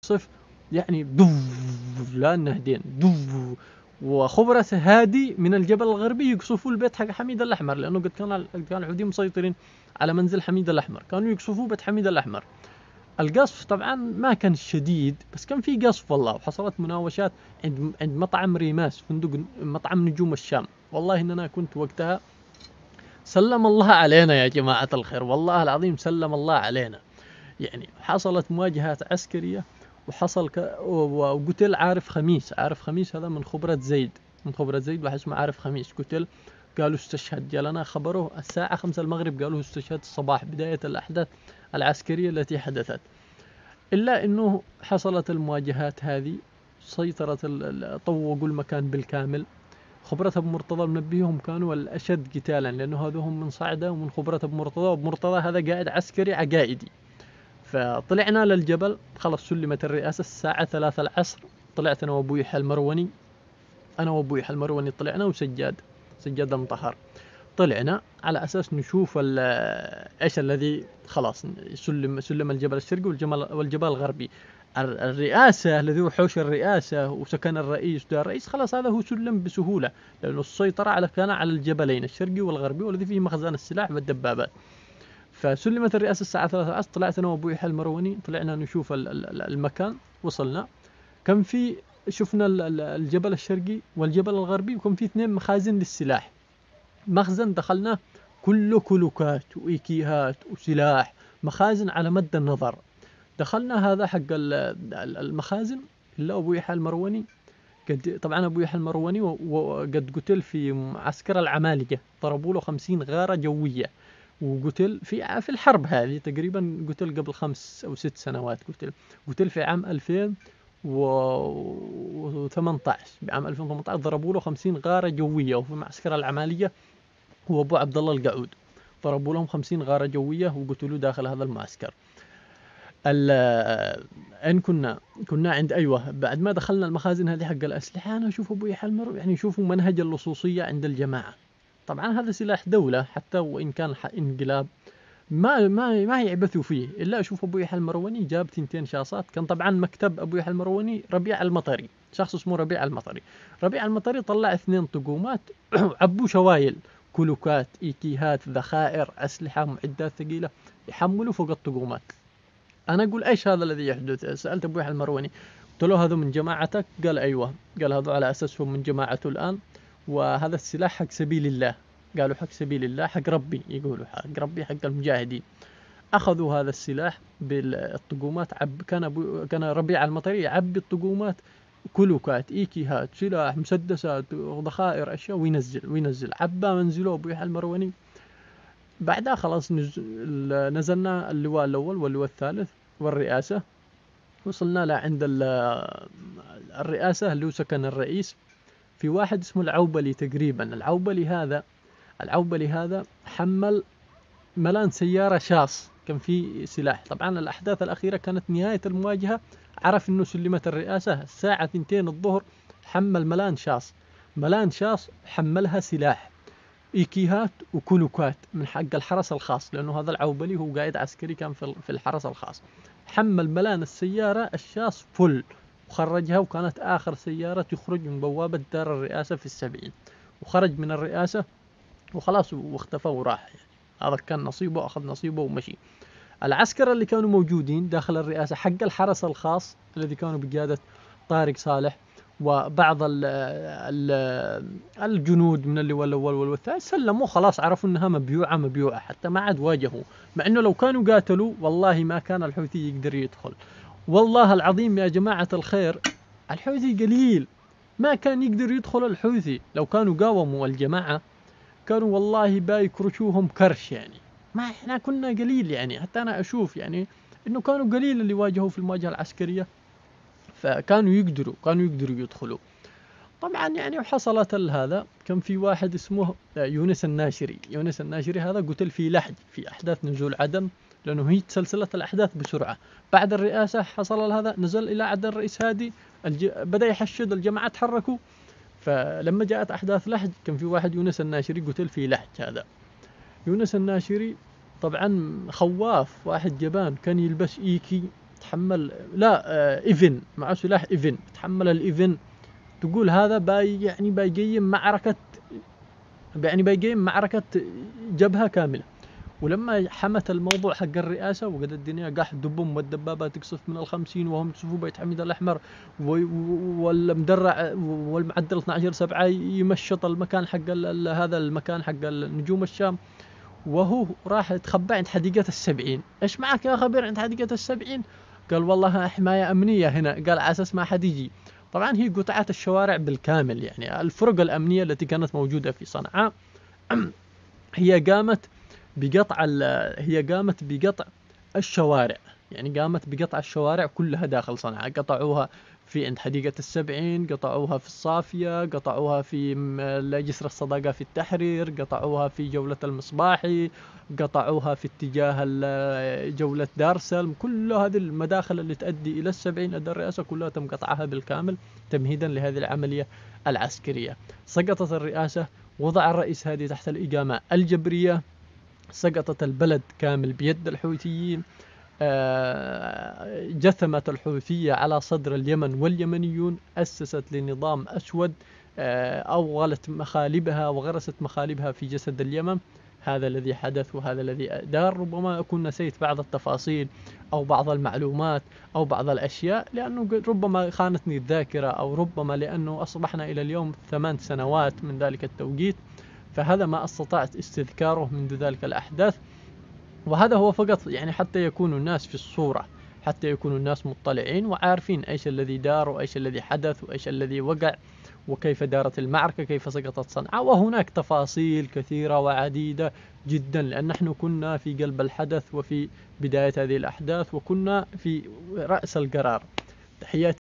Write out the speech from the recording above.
صف يعني لا نهدين وخبرة هادي من الجبل الغربي يقصفوا البيت حق حميد الأحمر، لأنه قد كان العودين مسيطرين على منزل حميد الأحمر، كانوا يقصفوا بيت حميد الأحمر. القصف طبعا ما كان شديد، بس كان في قصف والله، وحصلت مناوشات عند مطعم ريماس، فندق مطعم نجوم الشام. والله إن أنا كنت وقتها سلم الله علينا يا جماعة الخير، والله العظيم سلم الله علينا. يعني حصلت مواجهات عسكرية، وحصل وقتل عارف خميس هذا من خبرة زيد، واحد اسمه عارف خميس قتل، قالوا استشهد. جالنا خبره الساعة 5 المغرب، قالوا استشهد الصباح، بداية الأحداث العسكرية التي حدثت. إلا أنه حصلت المواجهات هذه، سيطرت طوقوا المكان بالكامل. خبرة أبو مرتضى منبيهم كانوا الأشد قتالا، لأنه هذوهم من صعدة ومن خبرة أبو مرتضى، وأبو مرتضى هذا قائد عسكري عقائدي. فطلعنا للجبل، خلص سلمت الرئاسة الساعة 3 العصر. طلعت أنا وأبو يحيى المروني، طلعنا وسجاد المطهر، طلعنا على أساس نشوف إيش الذي خلاص سلم الجبل الشرقي والجبل الغربي. الرئاسة الذي هو حوش الرئاسة وسكن الرئيس، ده الرئيس خلاص هذا هو سلم بسهولة، لأنه السيطرة كان على الجبلين الشرقي والغربي، والذي فيه مخزن السلاح والدبابات. فسلمت الرئاسة الساعة 3 العصر. طلعت أنا وأبو يحيى المروني، طلعنا نشوف المكان. وصلنا، كان في شفنا الجبل الشرقي والجبل الغربي، وكان في 2 مخازن للسلاح. مخزن دخلنا كله كلوكات وإيكيهات وسلاح، مخازن على مد النظر. دخلنا هذا حق المخازن، إلا أبو يحيى المروني طبعا أبو يحيى المروني وقد قتل في معسكر العمالقة، ضربوا له 50 غارة جوية، وقتل في الحرب هذه تقريبا، قتل قبل 5 أو 6 سنوات. قتل في عام 2018. بعام 2018 ضربوا له 50 غارة جوية، وفي معسكر العمالية هو أبو عبد الله القعود، ضربوا لهم 50 غارة جوية وقتلوا داخل هذا المعسكر. إن كنا عند بعد ما دخلنا المخازن هذه حق الأسلحة، أنا أشوف أبو يحيى المروني يعني يشوفوا منهج اللصوصية عند الجماعة. طبعا هذا سلاح دولة، حتى وإن كان انقلاب ما يعبثوا فيه. إلا أشوف أبو يحيى المروني جاب 2 شاصات. كان طبعا مكتب أبو يحيى المروني ربيع المطري، شخص اسمه ربيع المطري طلع 2 طقومات عبوا شوايل، كلوكات، إيكيهات، ذخائر، أسلحة، معدات ثقيلة، يحملوا فوق الطقومات. أنا أقول إيش هذا الذي يحدث؟ سألت أبو يحيى المروني، قلت له هذا من جماعتك؟ قال أيوة. قال هذا على أساسهم من جماعته الآن، وهذا السلاح حق سبيل الله. قالوا حق سبيل الله، حق ربي، يقولوا حق ربي، حق المجاهدين. أخذوا هذا السلاح بالطقومات. كان ربيع المطري يعبي الطقومات كلوكات، إيكيهات، سلاح، مسدسات، ذخائر، أشياء، وينزل عبا منزله أبو يحيى المروني. بعدها خلاص نزلنا اللواء الأول واللواء الثالث والرئاسة. وصلنا لعند الرئاسة اللي هو سكن الرئيس. في واحد اسمه العوبلي تقريبا. العوبلي هذا حمل ملان سيارة شاص، كان في سلاح. طبعا الأحداث الأخيرة كانت نهاية المواجهة، عرف إنه سلمت الرئاسة الساعة 2 الظهر. حمل ملان شاص حملها سلاح، إيكيهات وكلوكات من حق الحرس الخاص، لأنه هذا العوبلي هو قائد عسكري كان في الحرس الخاص. حمل ملان السيارة الشاص فل وخرجها، وكانت آخر سيارة تخرج من بوابة دار الرئاسة في 70. وخرج من الرئاسة وخلاص واختفى وراح. يعني هذا كان نصيبه، أخذ نصيبه ومشي. العسكر اللي كانوا موجودين داخل الرئاسة حق الحرس الخاص الذي كانوا بقيادة طارق صالح، وبعض الجنود من اللواء الأول والثالث، سلموا خلاص، عرفوا أنها مبيوعة، حتى ما عاد واجهوا. مع أنه لو كانوا قاتلوا والله ما كان الحوثي يقدر يدخل. والله العظيم يا جماعة الخير، الحوثي قليل، ما كان يقدر يدخل الحوثي. لو كانوا قاوموا الجماعة كانوا والله بايكرشوهم كرش. يعني ما احنا كنا قليل، يعني حتى أنا أشوف يعني إنه كانوا قليل اللي واجهوا في المواجهة العسكرية، فكانوا يقدروا يدخلوا. طبعا يعني وحصلت هذا. كان في واحد اسمه يونس الناشري هذا قتل في لحج في أحداث نزول عدن، لأنه هي تسلسلت الأحداث بسرعة. بعد الرئاسة حصل هذا، نزل إلى عدن الرئيس هادي، بدأ يحشد، الجماعة تحركوا. فلما جاءت أحداث لحج كان في واحد يونس الناشري قتل في لحج. هذا يونس الناشري طبعا خواف، واحد جبان، كان يلبس إيكي تحمل لا إيفن معه سلاح إيفن، تحمل الإيفن. تقول هذا بيقيم معركة، يعني بيقيم معركة جبهة كاملة. ولما حمت الموضوع حق الرئاسة وقد الدنيا قاح دبهم والدبابات تقصف من ال50 وهم يقصفوا بيت حميد الأحمر والمدرع والمعدل 12/7 يمشط المكان حق هذا المكان حق نجوم الشام، وهو راح يتخبى عند حديقة ال70. ايش معك يا خبير عند حديقة ال70؟ قال والله حماية أمنية هنا، قال على أساس ما حد يجي. طبعا هي قطعت الشوارع بالكامل، يعني الفرق الأمنية التي كانت موجودة في صنعاء هي قامت بقطع الشوارع، يعني قامت بقطع الشوارع كلها داخل صنعاء. قطعوها في عند حديقة ال70، قطعوها في الصافية، قطعوها في جسر الصداقة في التحرير، قطعوها في جولة المصباحي، قطعوها في اتجاه جولة دار سلم. كل هذه المداخل اللي تؤدي إلى ال70 لدى الرئاسة كلها تم قطعها بالكامل تمهيدا لهذه العملية العسكرية. سقطت الرئاسة، وضع الرئيس هادي تحت الإقامة الجبرية، سقطت البلد كامل بيد الحوثيين. جثمت الحوثية على صدر اليمن واليمنيون، أسست لنظام أسود، أوغلت مخالبها وغرست مخالبها في جسد اليمن. هذا الذي حدث وهذا الذي دار. ربما أكون نسيت بعض التفاصيل أو بعض المعلومات أو بعض الأشياء، لأنه ربما خانتني الذاكرة، أو ربما لأنه أصبحنا إلى اليوم 8 سنوات من ذلك التوقيت، فهذا ما استطعت استذكاره منذ ذلك الأحداث. وهذا هو فقط يعني حتى يكون الناس في الصورة، حتى يكون الناس مطلعين وعارفين ايش الذي دار وايش الذي حدث وايش الذي وقع وكيف دارت المعركة، كيف سقطت صنعاء. وهناك تفاصيل كثيرة وعديدة جدا، لأن نحن كنا في قلب الحدث وفي بداية هذه الأحداث وكنا في رأس القرار. تحياتي